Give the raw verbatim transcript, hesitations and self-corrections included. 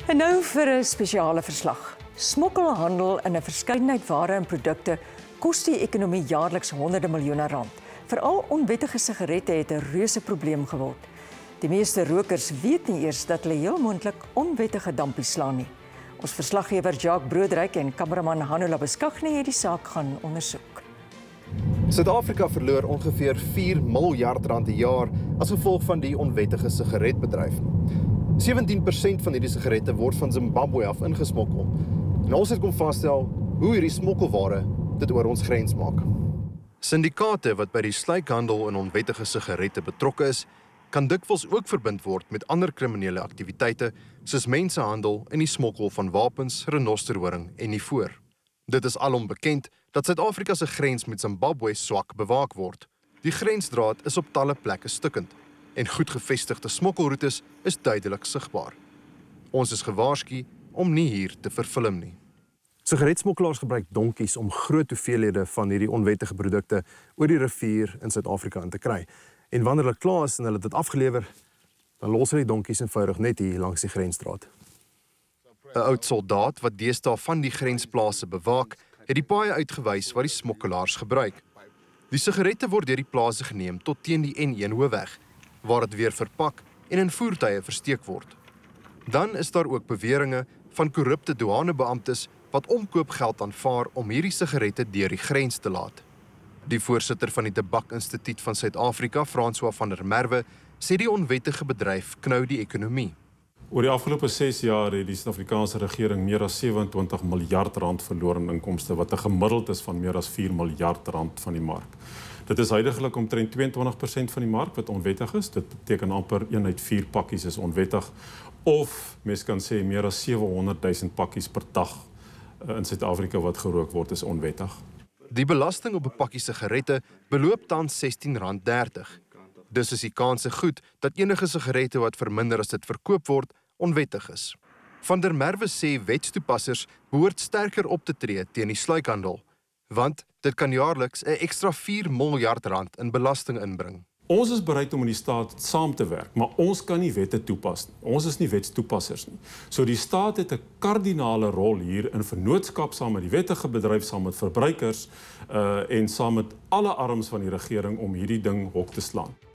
En nou vir 'n spesiale verslag. Smokkelhandel in 'n verskeidenheid ware en produkte kos die ekonomie jaarliks honderde miljoene rand. Veral onwettige sigarette het 'n reuse probleem geword. Die meeste rokers weet nie eers dat hulle heel moontlik onwettige dampies slaan nie. Ons verslaggewer Jacques Broodryk en kameraman Hanno Labeskagni het die saak gaan ondersoek. Suid-Afrika verloor ongeveer vier miljard rand per jaar as gevolg van die onwettige sigaretbedryf. sewentien persent van hierdie sigarette word van Zimbabwe af ingesmokkel. En ons het kom vasstel hoe hierdie smokkelware dit oor ons grens maak. Syndikaate wat by die sluikhandel in onwettige sigarette betrokke is, kan dikwels ook verbind word met ander kriminele aktiwiteite soos mensenhandel en die smokkel van wapens, renosterhoring en ivoor. Dit is alom bekend dat Suid-Afrika se grens met Zimbabwe swak bewaak word. Die grensdraad is op talle plekke stukkend en goed gevestigde smokkelroetes is duidelik sigbaar. Ons is gewaarsku om nie hier te vervilm nie. Sigaretsmokkelaars gebruik donkies om groot hoeveelhede van hierdie onwettige produkte oor die rivier in Suid-Afrika in te kry. En wanneer hulle klaar is en hulle dit afgelewer, dan los hulle die donkies eenvoudig net hier langs die grensdraad. 'n Oud soldaat wat deesdae van die grensplase bewaak, het die paaie uitgewys wat die smokkelaars gebruik. Die sigarette word deur die plase geneem tot teen die N een hoofweg, waar dit weer verpak en in voertuie versteek word. Dan is daar ook beweringe van korrupte douanebeamptes wat omkoopgeld aanvaar om hierdie sigarette deur die grens te laat. Die voorsitter van die Tabakinstituut van Suid-Afrika, François van der Merwe, sê die onwettige bedryf knou die ekonomie. Oor die afgelope ses jaar het die Suid-Afrikaanse regering meer as sewentwintig miljard rand verloor in inkomste, wat 'n gemiddeld is van meer as vier miljard rand van die mark. Dit is huidigelik omtrent twee en twintig persent van die mark wat onwettig is. Dit beteken amper een uit vier pakkies is onwettig. Of, mens kan sê, meer as sewehonderd duisend pakkies per dag in Suid-Afrika wat gerook word is onwettig. Die belasting op 'n pakkie sigarette beloop tans sestien rand dertig. Dus is die kanse goed dat enige sigarette wat verminder as dit verkoop word, onwettig is. Van der Merwe sê wetstoepassers behoort sterker op te tree teen die sluikhandel, want dit kan jaarliks 'n ekstra vier miljard rand in belasting inbring. Ons is bereid om in die staat saam te werk, maar ons kan nie wette toepas nie. Ons is nie wetstoepassers nie. So die staat het 'n kardinale rol hier in vennootskap saam met die wettige bedryf, saam met verbruikers uh, en saam met alle arms van die regering om hierdie ding hok te slaan.